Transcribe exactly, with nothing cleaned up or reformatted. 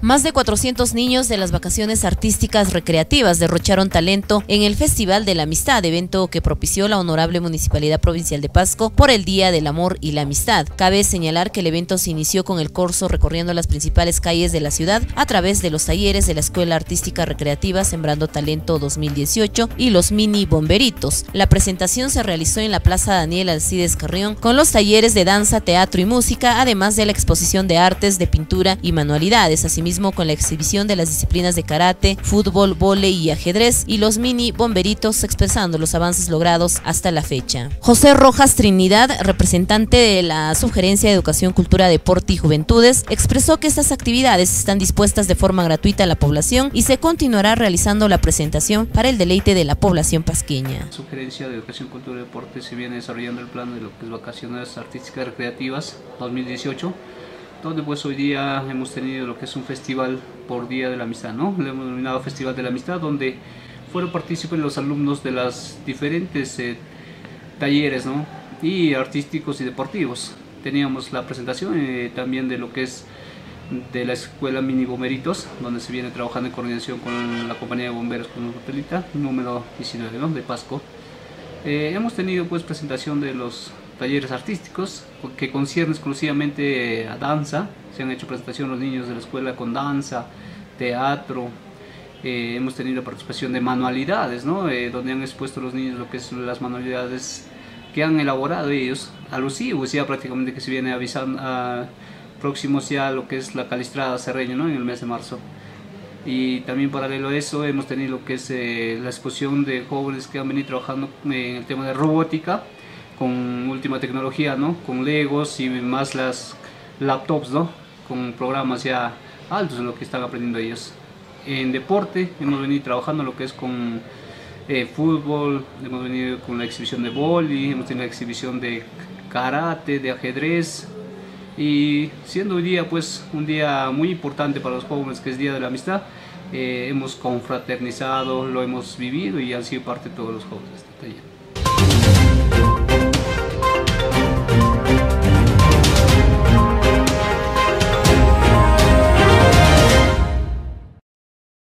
Más de cuatrocientos niños de las vacaciones artísticas recreativas derrocharon talento en el Festival de la Amistad, evento que propició la Honorable Municipalidad Provincial de Pasco por el Día del Amor y la Amistad. Cabe señalar que el evento se inició con el corso recorriendo las principales calles de la ciudad a través de los talleres de la Escuela Artística Recreativa Sembrando Talento dos mil dieciocho y los mini bomberitos. La presentación se realizó en la Plaza Daniel Alcides Carrión con los talleres de danza, teatro y música, además de la exposición de artes, de pintura y manualidades, asimismo con la exhibición de las disciplinas de karate, fútbol, vóley y ajedrez, y los mini bomberitos expresando los avances logrados hasta la fecha. José Rojas Trinidad, representante de la Subgerencia de Educación, Cultura, Deporte y Juventudes, expresó que estas actividades están dispuestas de forma gratuita a la población y se continuará realizando la presentación para el deleite de la población pasqueña. La Subgerencia de Educación, Cultura y Deporte se viene desarrollando el plan de lo que es Vacaciones Artísticas Recreativas dos mil dieciocho, donde pues hoy día hemos tenido lo que es un festival por Día de la Amistad, ¿no? Lo hemos denominado Festival de la Amistad, donde fueron partícipes los alumnos de las diferentes eh, talleres, ¿no? Y artísticos y deportivos. Teníamos la presentación eh, también de lo que es de la Escuela Mini Bomberitos, donde se viene trabajando en coordinación con la Compañía de Bomberos con Hotelita, número diecinueve, ¿no? De Pasco. Eh, hemos tenido pues presentación de los talleres artísticos que conciernen exclusivamente a danza. Se han hecho presentación los niños de la escuela con danza, teatro. Eh, hemos tenido participación de manualidades, ¿no? Eh, donde han expuesto los niños lo que son las manualidades que han elaborado ellos, alusivos ya prácticamente que se viene avisando a próximos ya a lo que es la Calistrada Cerreño, ¿no? En el mes de marzo. Y también paralelo a eso hemos tenido lo que es eh, la exposición de jóvenes que han venido trabajando en el tema de robótica con última tecnología, ¿no? Con Legos y más las laptops, ¿no? Con programas ya altos en lo que están aprendiendo ellos. En deporte hemos venido trabajando lo que es con eh, fútbol, hemos venido con la exhibición de vóley, hemos tenido la exhibición de karate, de ajedrez. Y siendo hoy día pues un día muy importante para los jóvenes, que es Día de la Amistad, eh, hemos confraternizado, lo hemos vivido y han sido parte de todos los jóvenes de este taller.